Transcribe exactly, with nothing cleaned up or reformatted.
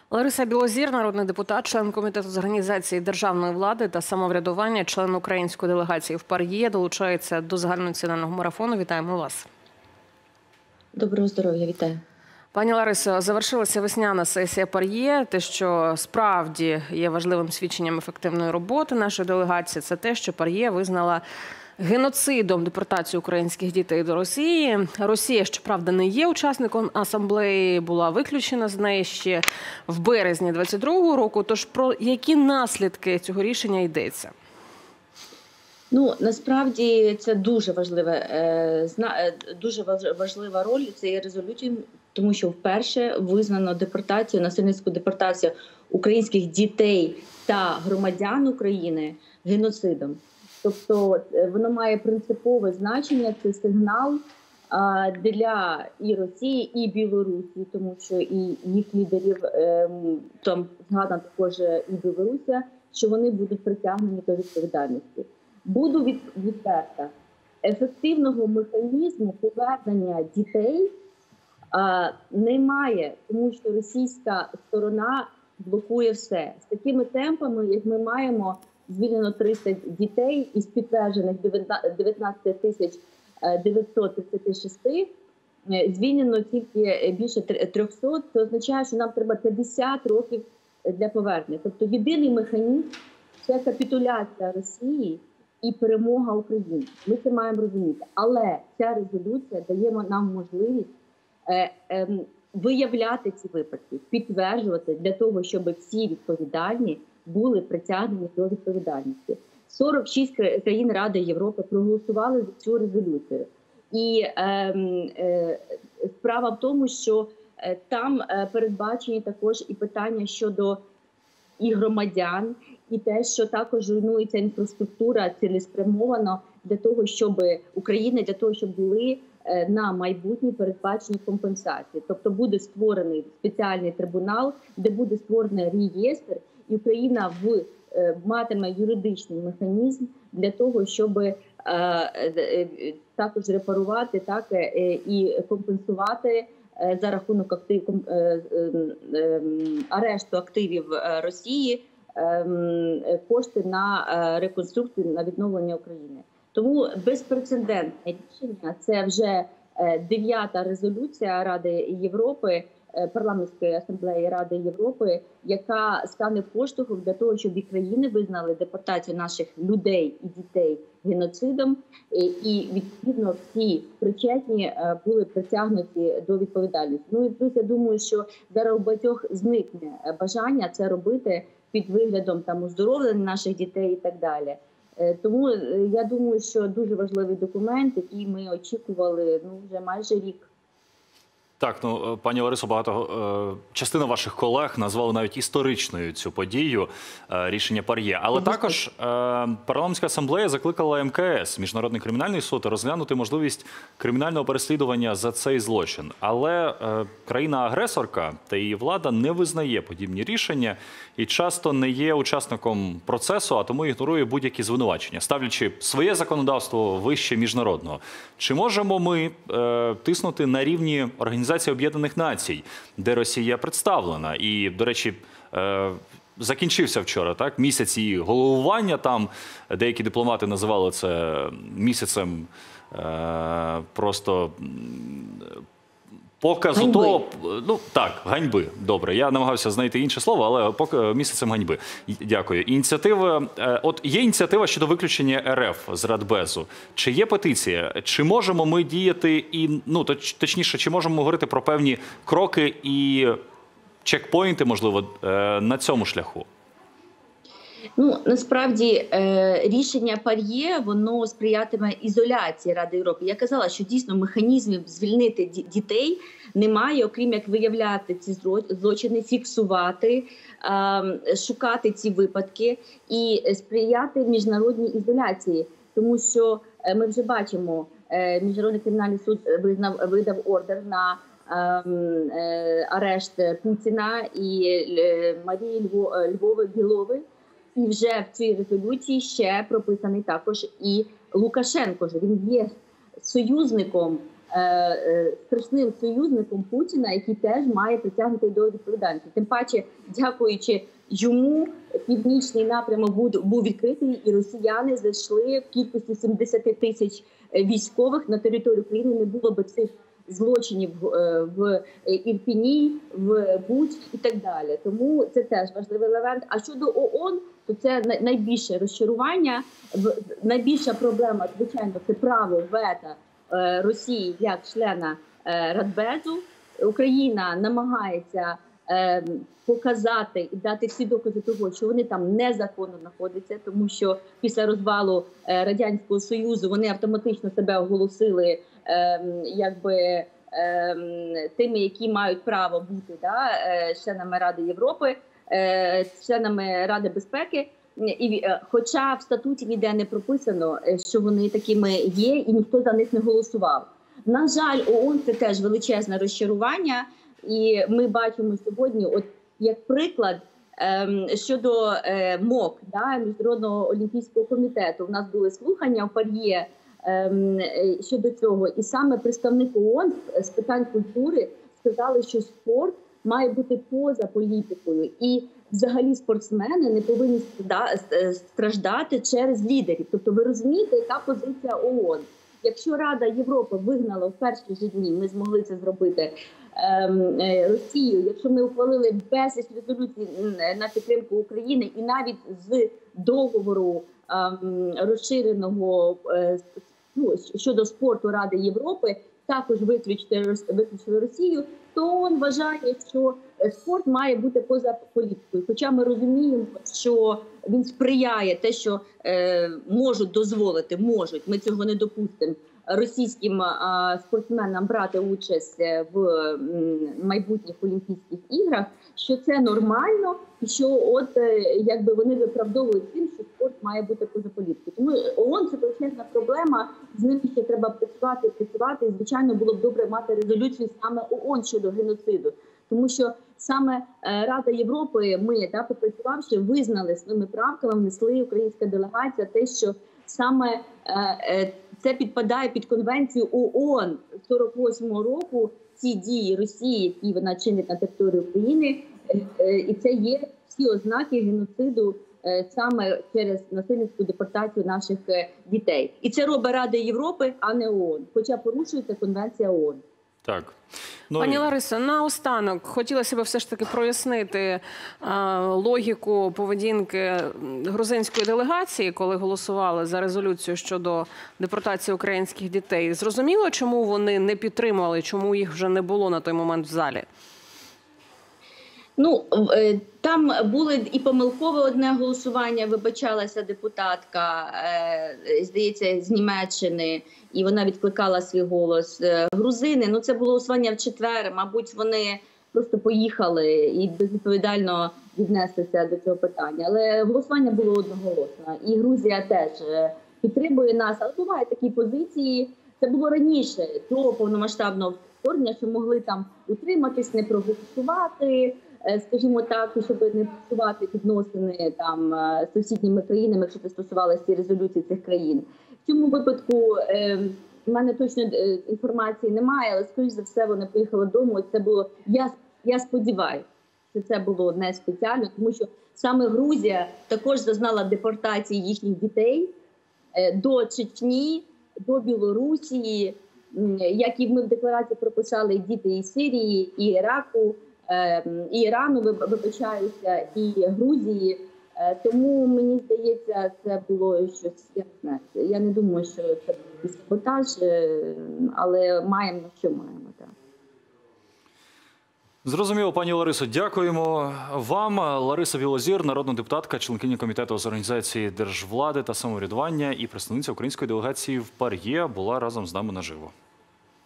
Лариса Білозір, народний депутат, член Комітету з організації державної влади та самоврядування, член української делегації в ПАРЄ, долучається до загальнонаціонального марафону. Вітаємо вас. Доброго здоров'я, вітаю. Пані Ларисо, завершилася весняна сесія ПАРЄ. Те, що справді є важливим свідченням ефективної роботи нашої делегації, це те, що ПАРЄ визнала геноцидом депортацію українських дітей до Росії. Росія, щоправда, не є учасником асамблеї, була виключена з неї ще в березні двадцять другого року. Тож про які наслідки цього рішення йдеться? Ну, насправді це дуже важлива, дуже важлива роль цієї резолюції, тому що вперше визнано депортацію, насильницьку депортацію українських дітей та громадян України геноцидом. Тобто воно має принципове значення, це сигнал для і Росії, і Білорусі, тому що і їх лідерів, там згадано також і Білорусія, що вони будуть притягнені до відповідальності. Буду відверта, ефективного механізму повернення дітей а, немає, тому що російська сторона блокує все. З такими темпами, як ми маємо, звільнено триста дітей із підтверджених дев'ятнадцять тисяч дев'ятсот тридцять шість, звільнено тільки більше триста, це означає, що нам треба п'ятдесят років для повернення. Тобто єдиний механізм – це капітуляція Росії і перемога України. Ми це маємо розуміти. Але ця резолюція дає нам можливість е, е, виявляти ці випадки, підтверджувати для того, щоб всі відповідальні були притягнені до відповідальності. сорок шість країн Ради Європи проголосували за цю резолюцію. І е, е, справа в тому, що е, там е, передбачені також і питання щодо і громадян, і те, що також руйнується інфраструктура цілеспрямовано для того, щоб Україна, для того, щоб були на майбутнє передбачені компенсації. Тобто буде створений спеціальний трибунал, де буде створений реєстр, і Україна в, матиме юридичний механізм для того, щоб е, е, також репарувати, так, е, і компенсувати е, за рахунок актив, е, е, е, арешту активів Росії кошти на реконструкцію, на відновлення України. Тому безпрецедентне рішення – це вже дев'ята резолюція Ради Європи, парламентської асамблеї Ради Європи, яка стане поштовхом для того, щоб і країни визнали депортацію наших людей і дітей геноцидом, і відповідно всі причетні були притягнуті до відповідальності. Ну і плюс я думаю, що зараз у багатьох зникне бажання це робити під виглядом там оздоровлення наших дітей і так далі. Тому я думаю, що дуже важливий документ, який ми очікували ну вже майже рік. Так, ну, пані Ларисо, багато е, частина ваших колег назвали навіть історичною цю подію, е, рішення ПАРЄ. Але mm-hmm. також е, парламентська асамблея закликала ем ка ес, Міжнародний кримінальний суд, розглянути можливість кримінального переслідування за цей злочин. Але е, країна-агресорка та її влада не визнає подібні рішення і часто не є учасником процесу, а тому ігнорує будь-які звинувачення, ставлячи своє законодавство вище міжнародного. Чи можемо ми е, тиснути на рівні організації Об'єднаних Націй, де Росія представлена? І, до речі, е, закінчився вчора, так, місяць її головування там, деякі дипломати називали це місяцем е, просто показу ганьби. того, ну так, ганьби, добре, я намагався знайти інше слово, але поки місяцем ганьби. Дякую. Ініціатива, от є ініціатива щодо виключення ер еф з Радбезу. Чи є петиція? Чи можемо ми діяти і, ну, точніше, чи можемо говорити про певні кроки і чекпоінти, можливо, на цьому шляху? Ну, насправді, рішення ПАРЄ, воно сприятиме ізоляції Ради Європи. Я казала, що дійсно механізмів звільнити дітей немає, окрім як виявляти ці злочини, фіксувати, шукати ці випадки і сприяти міжнародній ізоляції. Тому що ми вже бачимо, Міжнародний кримінальний суд визнав, видав ордер на арешт Путіна і Марії Львови-Білови. І вже в цій резолюції ще прописаний також і Лукашенко. Він є союзником е, е, страшним союзником Путіна, який теж має притягнути до відповідальності. Тим паче, дякуючи йому, північний напрямок був, був відкритий, і росіяни зайшли в кількості сімдесят тисяч військових на територію України. Не було б цих злочинів в, в Ірпіні, в Бучі і так далі. Тому це теж важливий елемент. А щодо ООН, то це найбільше розчарування. Найбільша проблема, звичайно, це право вето Росії як члена Радбезу. Україна намагається показати і дати всі докази того, що вони там незаконно знаходяться, тому що після розвалу Радянського Союзу вони автоматично себе оголосили якби тими, які мають право бути да, членами Ради Європи, членами Ради безпеки. І, хоча в статуті ніде не прописано, що вони такими є, і ніхто за них не голосував. На жаль, ООН – це теж величезне розчарування, і ми бачимо сьогодні, от як приклад, ем, щодо е, МОК, да, Міжнародного олімпійського комітету. У нас були слухання в ПАРЄ ем, щодо цього, і саме представник ООН з питань культури сказали, що спорт має бути поза політикою, і взагалі спортсмени не повинні страждати через лідерів. Тобто ви розумієте, яка позиція ООН? Якщо Рада Європи вигнала в перші ж дні, ми змогли це зробити, ем, Росію, якщо ми ухвалили безліч резолюцій на підтримку України і навіть з договору ем, розширеного е, ну, щодо спорту Ради Європи, також виключили, виключили Росію, то він вважає, що спорт має бути поза політикою. Хоча ми розуміємо, що він сприяє те, що е, можуть дозволити, можуть, ми цього не допустимо, російським а, спортсменам брати участь в м, майбутніх Олімпійських іграх, що це нормально, і що от е, якби вони виправдовують тим, що спорт має бути поза політикою. Тому ООН – це величезна проблема, з ними ще треба працювати, працювати, і, звичайно, було б добре мати резолюцію саме ООН щодо геноциду. Тому що саме Рада Європи, ми, да, попрацювавши, визнали своїми правками, внесли українська делегація те, що саме е, це підпадає під конвенцію ООН сорок восьмого року, ці дії Росії, які вона чинить на території України, е, е, і це є всі ознаки геноциду е, саме через насильницьку депортацію наших е, дітей. І це робить Рада Європи, а не ООН, хоча порушується конвенція ООН. Так. Ну, Пані Ларисо, наостанок хотілося б все ж таки прояснити а, логіку поведінки грузинської делегації, коли голосували за резолюцію щодо депортації українських дітей. Зрозуміло, чому вони не підтримували, чому їх вже не було на той момент в залі? Ну, там було і помилкове одне голосування, вибачалася депутатка, здається, з Німеччини, і вона відкликала свій голос. Грузини, ну це було голосування в четвер, мабуть, вони просто поїхали і безвідповідально віднеслися до цього питання. Але голосування було одноголосно, і Грузія теж підтримує нас. Але бувають такі позиції, це було раніше, до повномасштабного вторгнення, що могли там утриматись, не проголосувати, скажімо так, щоб не псувати відносини там з сусідніми країнами, якщо це стосувалося резолюції цих країн. В цьому випадку е, в мене точно інформації немає, але скоріш за все вони поїхали додому. Це було я я сподіваюся, що це було не спеціально, тому що саме Грузія також зазнала депортації їхніх дітей е, до Чечні, до Білорусі, як і ми в декларації прописали, діти і Сирії, і Іраку, і Ірану, вибачаюся, і Грузії. Тому, мені здається, це було щось, я не знаю, я не думаю, що це був саботаж, але маємо, що маємо, так. Зрозуміло, пані Ларисо, дякуємо вам. Лариса Білозір, народна депутатка, членкиня комітету з організації держвлади та самоврядування і представниця української делегації в ПАРЄ, була разом з нами наживо.